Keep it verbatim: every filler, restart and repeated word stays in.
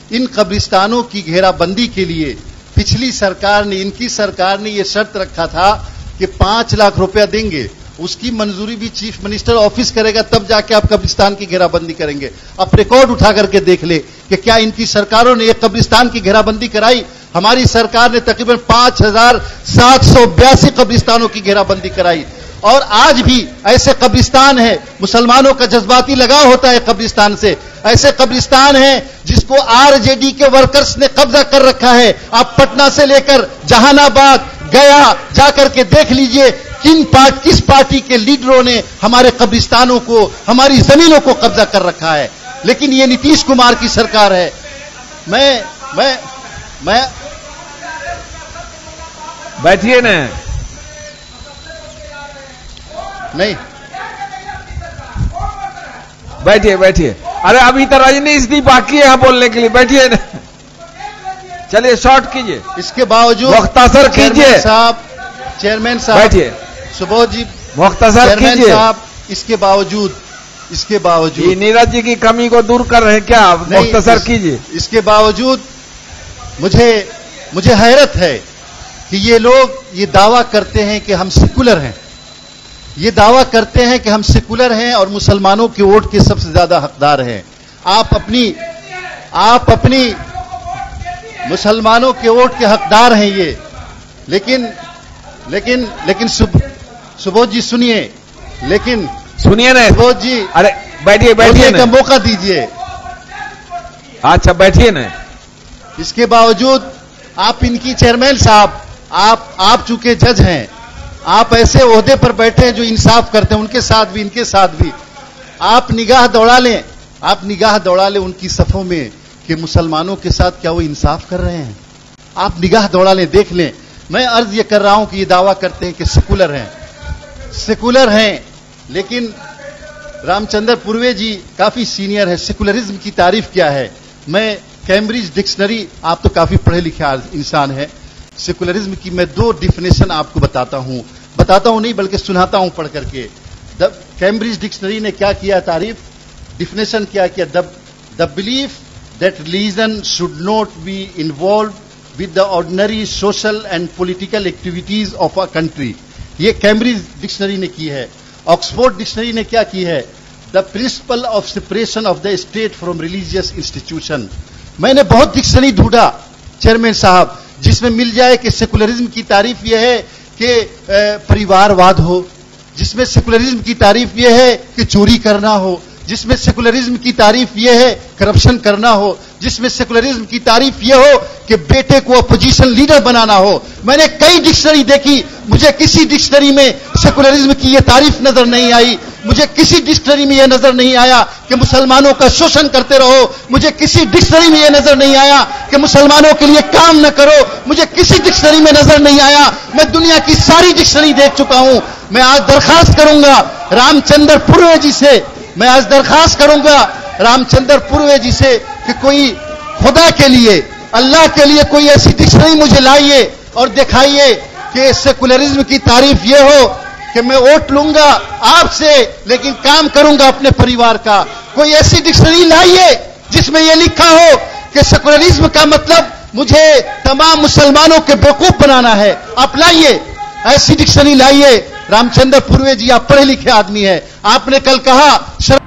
इन कब्रिस्तानों की घेराबंदी के लिए पिछली सरकार ने, इनकी सरकार ने यह शर्त रखा था कि पांच लाख रुपया देंगे, उसकी मंजूरी भी चीफ मिनिस्टर ऑफिस करेगा, तब जाके आप कब्रिस्तान की घेराबंदी करेंगे। आप रिकॉर्ड उठा करके देख ले कि क्या इनकी सरकारों ने एक कब्रिस्तान की घेराबंदी कराई। हमारी सरकार ने तकरीबन पांच हजार सात सौ बयासी कब्रिस्तानों की घेराबंदी कराई। और आज भी ऐसे कब्रिस्तान है, मुसलमानों का जज्बाती लगाव होता है कब्रिस्तान से, ऐसे कब्रिस्तान है जिसको आरजेडी के वर्कर्स ने कब्जा कर रखा है। आप पटना से लेकर जहानाबाद, गया जाकर के देख लीजिए किन पार्ट किस पार्टी के लीडरों ने हमारे कब्रिस्तानों को, हमारी जमीनों को कब्जा कर रखा है। लेकिन ये नीतीश कुमार की सरकार है। मैं मैं मैं बैठिए ना, नहीं बैठिए बैठिए। अरे अभी तो राजनीति बाकी है यहाँ बोलने के लिए, बैठिए ना। चलिए शॉर्ट कीजिए, इसके बावजूद मुख्तसर कीजिए साहब, चेयरमैन साहब बैठिए, सुबोध जी मुख्तसर कीजिए साहब। इसके बावजूद इसके बावजूद ये नीरज जी की कमी को दूर कर रहे हैं क्या? मुख्तसर कीजिए। इसके बावजूद मुझे मुझे हैरत है कि ये लोग ये दावा करते हैं कि हम सेकुलर हैं, ये दावा करते हैं कि हम सेकुलर हैं और मुसलमानों के वोट के सबसे ज्यादा हकदार हैं। आप अपनी आप अपनी मुसलमानों के वोट के हकदार हैं ये, लेकिन लेकिन लेकिन सुबोध जी सुनिए, लेकिन सुनिए ना सुबोध जी। अरे बैठिए बैठिए का मौका दीजिए। अच्छा बैठिए ना। इसके बावजूद आप इनकी चेयरमैन साहब, आप आप चूंकि जज हैं, आप ऐसे ओहदे पर बैठे हैं जो इंसाफ करते हैं, उनके साथ भी इनके साथ भी आप निगाह दौड़ा लें, आप निगाह दौड़ा लें उनकी सफों में कि मुसलमानों के साथ क्या वो इंसाफ कर रहे हैं। आप निगाह दौड़ा लें, देख लें। मैं अर्ज ये कर रहा हूं कि ये दावा करते हैं कि सेकुलर हैं, सेकुलर हैं, लेकिन रामचंद्र पूर्वे जी काफी सीनियर है। सेकुलरिज्म की तारीफ क्या है? मैं कैम्ब्रिज डिक्शनरी, आप तो काफी पढ़े लिखे इंसान हैं, सेकुलरिज्म की मैं दो डिफिनेशन आपको बताता हूं, बताता हूं नहीं बल्कि सुनाता हूं पढ़ करके। द कैम्ब्रिज डिक्शनरी ने क्या किया तारीफ, डिफिनेशन क्या किया? The the belief that religion should not be involved with the ordinary social and political activities of a country. ये कैम्ब्रिज डिक्शनरी ने की है। ऑक्सफोर्ड डिक्शनरी ने क्या की है? The principle of separation of the state from religious institution. मैंने बहुत डिक्शनरी ढूंढा चेयरमैन साहब जिसमें मिल जाए कि सेकुलरिज्म की तारीफ यह है कि परिवारवाद हो, जिसमें सेकुलरिज्म की तारीफ यह है कि चोरी करना हो, जिसमें सेकुलरिज्म की तारीफ यह है करप्शन करना हो, जिसमें सेकुलरिज्म की तारीफ यह हो कि बेटे को अपोजिशन लीडर बनाना हो। मैंने कई डिक्शनरी देखी, मुझे किसी डिक्शनरी में सेकुलरिज्म की यह तारीफ नजर नहीं आई। मुझे किसी डिक्शनरी में यह नजर नहीं आया कि मुसलमानों का शोषण करते रहो। मुझे किसी डिक्शनरी में यह नजर नहीं आया कि मुसलमानों के लिए काम न करो। मुझे किसी डिक्शनरी में नजर नहीं आया। मैं दुनिया की सारी डिक्शनरी देख चुका हूं। मैं आज दरखास्त करूंगा रामचंद्र पूर्वे जी से, मैं आज दरखास्त करूंगा रामचंद्र पूर्वे जी से कि कोई खुदा के लिए, अल्लाह के लिए कोई ऐसी डिक्शनरी मुझे लाइए और दिखाइए कि सेकुलरिज्म की तारीफ यह हो कि मैं वोट लूंगा आपसे लेकिन काम करूंगा अपने परिवार का। कोई ऐसी डिक्शनरी लाइए जिसमें यह लिखा हो कि सेकुलरिज्म का मतलब मुझे तमाम मुसलमानों के बेवकूफ बनाना है। आप लाइए, ऐसी डिक्शनरी लाइए। रामचंद्र पूर्वे जी आप पढ़े लिखे आदमी हैं, आपने कल कहा